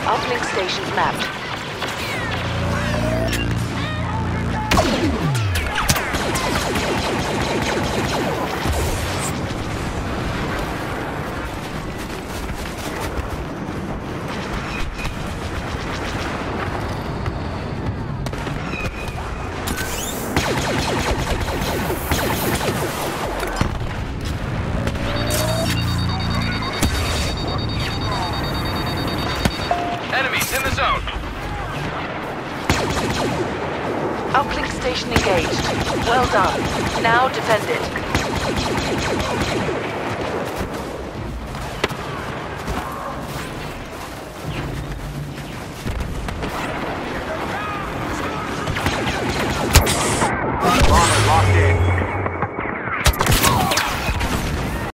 Uplink stations mapped. Enemies in the zone. Uplink station engaged. Well done. Now defend it.